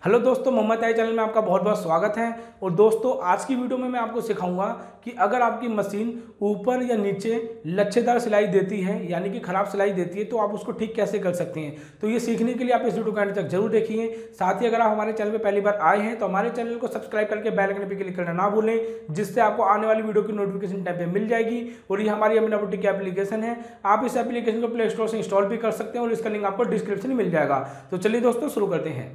Hello दोस्तों, मोहम्मद आई channel में आपका बहुत बहुत स्वागत है। और दोस्तों, आज की वीडियो में मैं आपको सिखाऊंगा कि अगर आपकी मशीन ऊपर या नीचे लच्छेदार सिलाई देती है, यानी कि खराब सिलाई देती है, तो आप उसको ठीक कैसे कर सकते हैं। तो ये सीखने के लिए आप इस वीडियो को अंत तक जरूर देखिए। साथ ही अगर आप हमारे चैनल पर पहली बार आए हैं तो हमारे चैनल को सब्सक्राइब करके बेल आइकन पर क्लिक करना ना भूलें, जिससे आपको आने वाली वीडियो की नोटिफिकेशन टाइम पे मिल जाएगी। और ये हमारी अमीना बुटीक की एप्लीकेशन है, आप इस एप्लीकेशन को प्ले स्टोर से इंस्टॉल भी कर सकते हैं और इसका लिंक आपको डिस्क्रिप्शन में मिल जाएगा। तो चलिए दोस्तों, शुरू करते हैं।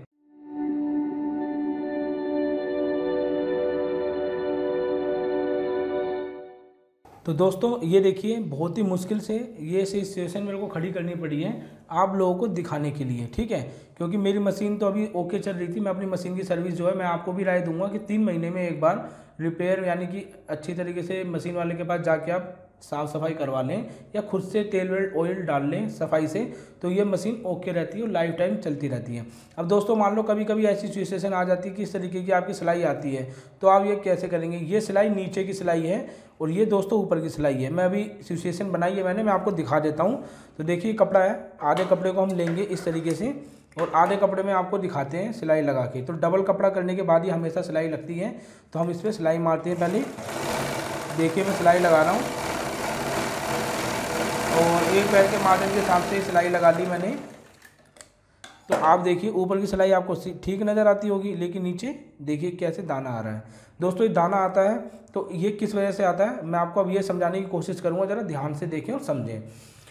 तो दोस्तों, ये देखिए, बहुत ही मुश्किल से ये सिचुएशन मेरे को खड़ी करनी पड़ी है आप लोगों को दिखाने के लिए, ठीक है। क्योंकि मेरी मशीन तो अभी ओके चल रही थी। मैं अपनी मशीन की सर्विस जो है, मैं आपको भी राय दूंगा कि 3 महीने में एक बार रिपेयर, यानी कि अच्छी तरीके से मशीन वाले के पास जाके आप साफ़ सफाई करवा लें या खुद से तेल वेल ऑयल डाल लें सफाई से, तो ये मशीन ओके रहती है और लाइफ टाइम चलती रहती है। अब दोस्तों, मान लो कभी कभी ऐसी सिचुएशन आ जाती है कि इस तरीके की आपकी सिलाई आती है, तो आप ये कैसे करेंगे। ये सिलाई नीचे की सिलाई है और ये दोस्तों ऊपर की सिलाई है। मैं अभी सिचुएशन बनाई है मैं आपको दिखा देता हूँ। तो देखिए, कपड़ा है, आधे कपड़े को हम लेंगे इस तरीके से और आधे कपड़े में आपको दिखाते हैं सिलाई लगा के। तो डबल कपड़ा करने के बाद ही हमेशा सिलाई लगती है, तो हम इस पर सिलाई मारते हैं। पहले देखिए, मैं सिलाई लगा रहा हूँ और एक पैर के मार्जिन के हिसाब से सिलाई लगा ली मैंने। तो आप देखिए, ऊपर की सिलाई आपको ठीक नज़र आती होगी, लेकिन नीचे देखिए कैसे दाना आ रहा है। दोस्तों, ये दाना आता है तो ये किस वजह से आता है, मैं आपको अब ये समझाने की कोशिश करूँगा, ज़रा ध्यान से देखें और समझें।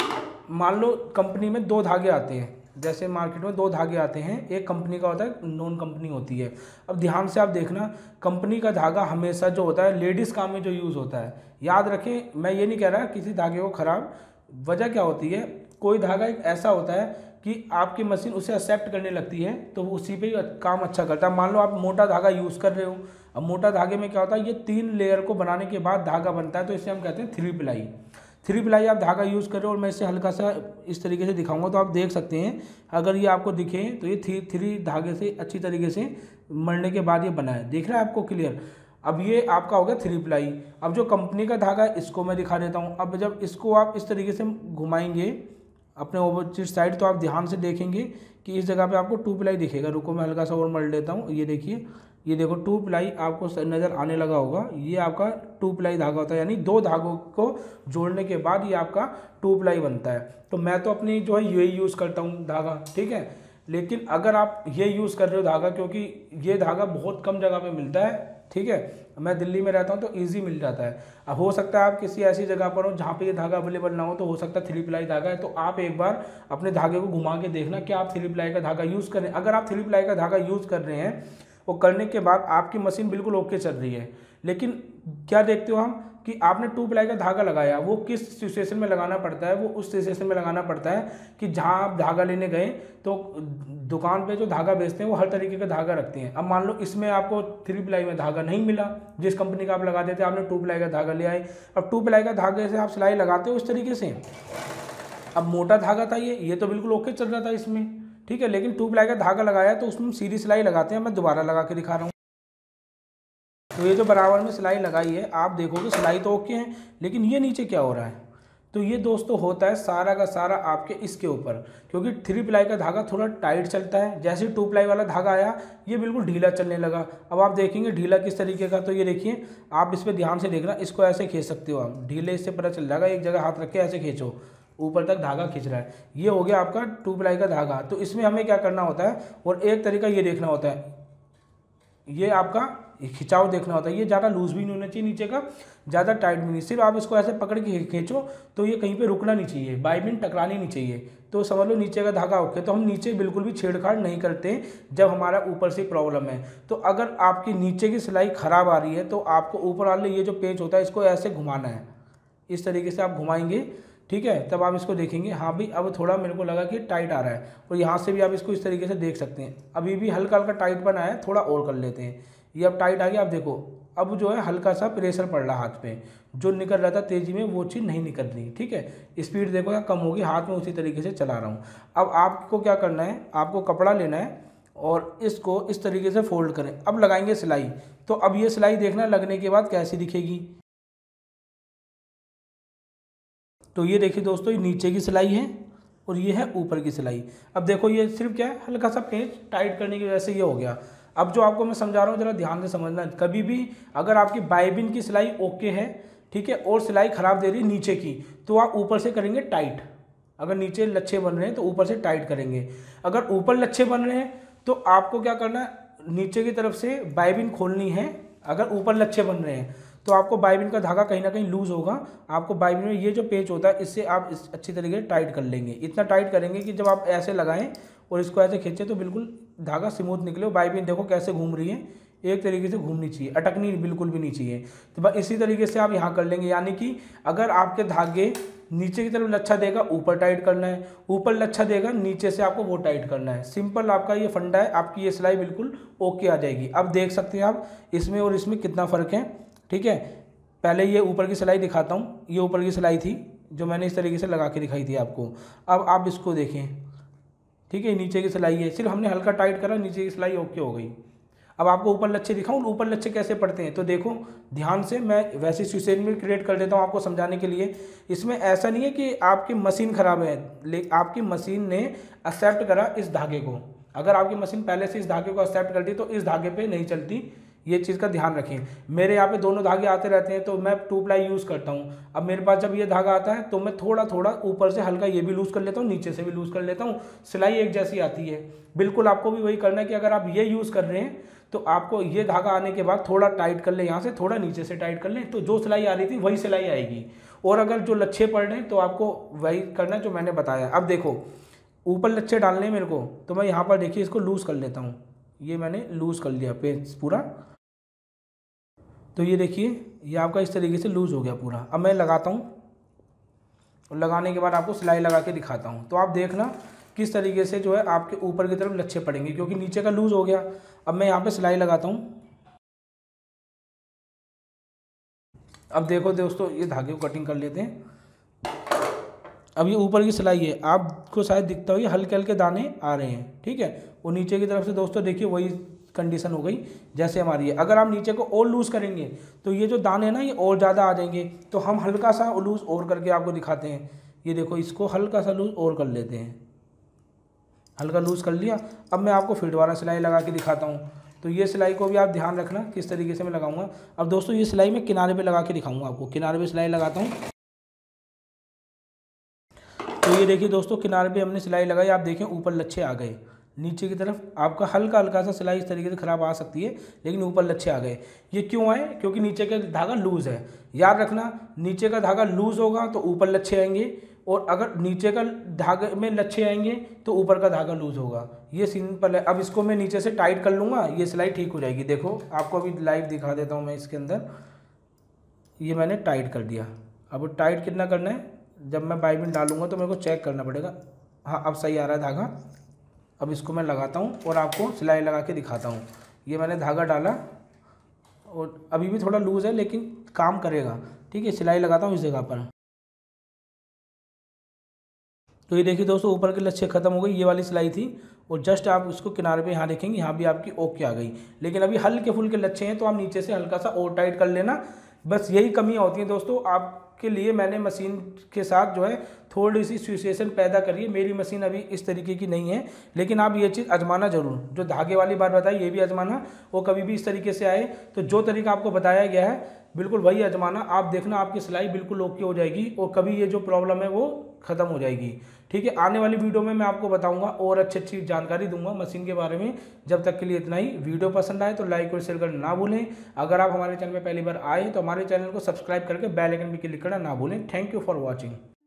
मान लो कंपनी में 2 धागे आते हैं, जैसे मार्केट में 2 धागे आते हैं, एक कंपनी का होता है, नॉन कंपनी होती है। अब ध्यान से आप देखना, कंपनी का धागा हमेशा जो होता है लेडीज़ काम में जो यूज़ होता है। याद रखें, मैं ये नहीं कह रहा किसी धागे को ख़राब, वजह क्या होती है, कोई धागा एक ऐसा होता है कि आपकी मशीन उसे एक्सेप्ट करने लगती है, तो उसी पे ही काम अच्छा करता है। मान लो आप मोटा धागा यूज़ कर रहे हो, अब मोटा धागे में क्या होता है, ये 3 लेयर को बनाने के बाद धागा बनता है, तो इसे हम कहते हैं 3 प्लाई। 3 प्लाई आप धागा यूज़ कर रहे हो और मैं इसे हल्का सा इस तरीके से दिखाऊंगा तो आप देख सकते हैं। अगर ये आपको दिखे तो ये 3 धागे से अच्छी तरीके से मरने के बाद ये बना है, देख रहा है आपको क्लियर। अब ये आपका हो गया 3 प्लाई। अब जो कंपनी का धागा है इसको मैं दिखा देता हूँ। अब जब इसको आप इस तरीके से घुमाएंगे अपने ओपोजिट साइड, तो आप ध्यान से देखेंगे कि इस जगह पे आपको 2 प्लाई दिखेगा। रुको, मैं हल्का सा और मर लेता हूँ। ये देखिए, ये देखो 2 प्लाई आपको नज़र आने लगा होगा। ये आपका 2 प्लाई धागा होता है, यानी 2 धागों को जोड़ने के बाद ये आपका 2 प्लाई बनता है। तो मैं तो अपनी जो है यही यूज़ करता हूँ धागा, ठीक है। लेकिन अगर आप ये यूज़ कर रहे हो धागा, क्योंकि ये धागा बहुत कम जगह पे मिलता है, ठीक है। मैं दिल्ली में रहता हूँ तो ईजी मिल जाता है। अब हो सकता है आप किसी ऐसी जगह पर हो जहाँ पे ये धागा अवेलेबल ना हो, तो हो सकता है 3 प्लाई धागा है, तो आप एक बार अपने धागे को घुमा के देखना कि आप 3 प्लाई का धागा यूज़ करें। अगर आप 3 प्लाई का धागा यूज़ कर रहे हैं, वो करने के बाद आपकी मशीन बिल्कुल ओके चल रही है, लेकिन क्या देखते हो हम कि आपने 2 प्लाई का धागा लगाया, वो किस सिचुएशन में लगाना पड़ता है, वो उस सिचुएशन में लगाना पड़ता है कि जहाँ आप धागा लेने गए तो दुकान पे जो धागा बेचते हैं वो हर तरीके का धागा रखते हैं। अब मान लो इसमें आपको 3 प्लाई में धागा नहीं मिला, जिस कंपनी का आप लगा देते, आपने 2 प्लाई का धागा ले आए। अब 2 प्लाई का धागे से आप सिलाई लगाते हो इस तरीके से। अब मोटा धागा था ये तो बिल्कुल ओके चल रहा था इसमें, ठीक है। लेकिन 2 प्लाई का धागा लगाया तो उसमें सीधी सिलाई लगाते हैं। मैं दोबारा लगा के दिखा रहा हूँ। तो ये जो बराबर में सिलाई लगाई है, आप देखोगे सिलाई तो ओके है, लेकिन ये नीचे क्या हो रहा है, तो ये दोस्तों होता है सारा का सारा आपके इसके ऊपर, क्योंकि 3 प्लाई का धागा थोड़ा टाइट चलता है। जैसे 2 प्लाई वाला धागा आया, ये बिल्कुल ढीला चलने लगा। अब आप देखेंगे ढीला किस तरीके का, तो ये देखिए, आप इस पर ध्यान से देखना, इसको ऐसे खींच सकते हो आप, ढीले इससे पता चल जाएगा। एक जगह हाथ रख के ऐसे खींचो, ऊपर तक धागा खींच रहा है। ये हो गया आपका 2 प्लाई का धागा। तो इसमें हमें क्या करना होता है, और एक तरीका ये देखना होता है, ये आपका खिंचाव देखना होता है। ये ज़्यादा लूज भी नहीं होना चाहिए नीचे का, ज़्यादा टाइट भी नहीं। सिर्फ आप इसको ऐसे पकड़ के खींचो तो ये कहीं पे रुकना नहीं चाहिए, बाइबिन टकरानी नहीं चाहिए, तो समझ लो नीचे का धागा ओके। तो हम नीचे बिल्कुल भी छेड़छाड़ नहीं करते जब हमारा ऊपर से प्रॉब्लम है। तो अगर आपकी नीचे की सिलाई ख़राब आ रही है, तो आपको ऊपर वाले ये जो पेच होता है इसको ऐसे घुमाना है, इस तरीके से आप घुमाएंगे, ठीक है। तब आप इसको देखेंगे, हाँ भाई अब थोड़ा मेरे को लगा कि टाइट आ रहा है। और यहाँ से भी आप इसको इस तरीके से देख सकते हैं, अभी भी हल्का हल्का टाइट बना है, थोड़ा और कर लेते हैं। ये अब टाइट आ गया। आप देखो, अब जो है हल्का सा प्रेशर पड़ रहा हाथ पे, जो निकल रहा था तेज़ी में वो चीज़ नहीं निकल रही, ठीक है। स्पीड देखो यहाँ कम होगी, हाथ में उसी तरीके से चला रहा हूँ। अब आपको क्या करना है, आपको कपड़ा लेना है और इसको इस तरीके से फोल्ड करें। अब लगाएंगे सिलाई, तो अब ये सिलाई देखना लगने के बाद कैसी दिखेगी। तो ये देखिए दोस्तों, ये नीचे की सिलाई है और ये है ऊपर की सिलाई। अब देखो ये सिर्फ क्या है, हल्का सा पेच टाइट करने की वजह से ये हो गया। अब जो आपको मैं समझा रहा हूँ जरा ध्यान से समझना, कभी भी अगर आपकी बाइबिन की सिलाई ओके है, ठीक है, और सिलाई ख़राब दे रही है नीचे की, तो आप ऊपर से करेंगे टाइट। अगर नीचे लच्छे बन रहे हैं तो ऊपर से टाइट करेंगे। अगर ऊपर लच्छे बन रहे हैं तो आपको क्या करना है, नीचे की तरफ से बाइबिन खोलनी है। अगर ऊपर लच्छे बन रहे हैं तो आपको बाइबिन का धागा कहीं ना कहीं लूज होगा। आपको बाइबिन में ये जो पेच होता है इससे आप अच्छी तरीके से टाइट कर लेंगे। इतना टाइट करेंगे कि जब आप ऐसे लगाएं और इसको ऐसे खींचे तो बिल्कुल धागा स्मूथ निकले। बाइबिन देखो कैसे घूम रही है, एक तरीके से घूमनी चाहिए, अटकनी बिल्कुल भी नहीं चाहिए। तो बस इसी तरीके से आप यहाँ कर लेंगे। यानी कि अगर आपके धागे नीचे की तरफ लच्छा देगा ऊपर टाइट करना है, ऊपर लच्छा देगा नीचे से आपको वो टाइट करना है। सिंपल आपका ये फंडा है, आपकी ये सिलाई बिल्कुल ओके आ जाएगी। अब देख सकते हैं आप इसमें और इसमें कितना फ़र्क है, ठीक है। पहले ये ऊपर की सिलाई दिखाता हूँ, ये ऊपर की सिलाई थी जो मैंने इस तरीके से लगा के दिखाई थी आपको। अब आप इसको देखें, ठीक है, नीचे की सिलाई है, सिर्फ हमने हल्का टाइट करा, नीचे की सिलाई ओके हो गई। अब आपको ऊपर लच्छे दिखाऊं, ऊपर लच्छे कैसे पड़ते हैं तो देखो ध्यान से, मैं वैसे सिचुएशन भी क्रिएट कर देता हूं आपको समझाने के लिए। इसमें ऐसा नहीं है कि आपकी मशीन ख़राब है, लेकिन आपकी मशीन ने एक्सेप्ट करा इस धागे को। अगर आपकी मशीन पहले से इस धागे को एक्सेप्ट करती तो इस धागे पे नहीं चलती, ये चीज़ का ध्यान रखें। मेरे यहाँ पे दोनों धागे आते रहते हैं तो मैं 2 प्लाई यूज़ करता हूँ। अब मेरे पास जब ये धागा आता है तो मैं थोड़ा थोड़ा ऊपर से हल्का ये भी लूज़ कर लेता हूँ, नीचे से भी लूज़ कर लेता हूँ, सिलाई एक जैसी आती है। बिल्कुल आपको भी वही करना है कि अगर आप ये यूज़ कर रहे हैं तो आपको ये धागा आने के बाद थोड़ा टाइट कर ले, यहाँ से थोड़ा नीचे से टाइट कर लें, तो जो सिलाई आ रही थी वही सिलाई आएगी। और अगर जो लच्छे पड़ रहे हैं तो आपको वही करना है जो मैंने बताया। अब देखो ऊपर लच्छे डालने हैं मेरे को, तो मैं यहाँ पर देखिए इसको लूज़ कर लेता हूँ। ये मैंने लूज़ कर लिया पेज पूरा, तो ये देखिए ये आपका इस तरीके से लूज़ हो गया पूरा। अब मैं लगाता हूँ और लगाने के बाद आपको सिलाई लगा के दिखाता हूँ, तो आप देखना किस तरीके से जो है आपके ऊपर की तरफ लच्छे पड़ेंगे, क्योंकि नीचे का लूज़ हो गया। अब मैं यहाँ पे सिलाई लगाता हूँ। अब देखो दोस्तों ये धागे को कटिंग कर लेते हैं। अब ये ऊपर की सिलाई है, आपको शायद दिखता हो ये हल्के हल्के दाने आ रहे हैं, ठीक है। और नीचे की तरफ से दोस्तों देखिए वही कंडीशन हो गई जैसे हमारी है। अगर आप नीचे को और लूज़ करेंगे तो ये जो दाने हैं ना ये और ज़्यादा आ जाएंगे। तो हम हल्का सा लूज़ और करके आपको दिखाते हैं। ये देखो इसको हल्का सा लूज़ और कर लेते हैं, हल्का लूज़ कर लिया। अब मैं आपको फिर दोबारा सिलाई लगा के दिखाता हूँ। तो ये सिलाई को भी आप ध्यान रखना किस तरीके से मैं लगाऊंगा। अब दोस्तों ये सिलाई मैं किनारे पे लगा के दिखाऊंगा आपको, किनारे पे सिलाई लगाता हूँ। तो ये देखिए दोस्तों किनारे पे हमने सिलाई लगाई, आप देखें ऊपर लच्छे आ गए। नीचे की तरफ आपका हल्का हल्का सा सिलाई इस तरीके से ख़राब आ सकती है, लेकिन ऊपर लच्छे आ गए। ये क्यों आए, क्योंकि नीचे का धागा लूज़ है। याद रखना नीचे का धागा लूज़ होगा तो ऊपर लच्छे आएंगे, और अगर नीचे का धागे में लच्छे आएंगे तो ऊपर का धागा लूज़ होगा। ये सिंपल है। अब इसको मैं नीचे से टाइट कर लूँगा, ये सिलाई ठीक हो जाएगी। देखो आपको अभी लाइव दिखा देता हूँ मैं इसके अंदर। ये मैंने टाइट कर दिया। अब टाइट कितना करना है, जब मैं बाइबिन डालूंगा तो मेरे को चेक करना पड़ेगा। हाँ अब सही आ रहा है धागा। अब इसको मैं लगाता हूँ और आपको सिलाई लगा के दिखाता हूँ। ये मैंने धागा डाला और अभी भी थोड़ा लूज़ है लेकिन काम करेगा, ठीक है। सिलाई लगाता हूँ इस जगह पर। तो ये देखिए दोस्तों ऊपर के लच्छे खत्म हो गई, ये वाली सिलाई थी। और जस्ट आप इसको किनारे पे यहाँ देखेंगे, यहाँ भी आपकी ओके आ गई। लेकिन अभी हल्के फुल्के लच्छे हैं तो आप नीचे से हल्का सा और टाइट कर लेना। बस यही कमियाँ होती हैं दोस्तों। आपके लिए मैंने मशीन के साथ जो है थोड़ी सी सिचुएशन पैदा करी है। मेरी मशीन अभी इस तरीके की नहीं है, लेकिन आप ये चीज़ आजमाना ज़रूर। जो धागे वाली बात बताई ये भी आजमाना, वो कभी भी इस तरीके से आए तो जो तरीका आपको बताया गया है बिल्कुल वही आजमाना। आप देखना आपकी सिलाई बिल्कुल ओके हो जाएगी और कभी ये जो प्रॉब्लम है वो ख़त्म हो जाएगी, ठीक है। आने वाली वीडियो में मैं आपको बताऊंगा और अच्छी जानकारी दूंगा मशीन के बारे में। जब तक के लिए इतना ही। वीडियो पसंद आए तो लाइक और शेयर करना ना भूलें। अगर आप हमारे चैनल में पहली बार आए तो हमारे चैनल को सब्सक्राइब करके बेल आइकन भी क्लिक करना ना भूलें। Thank you for watching.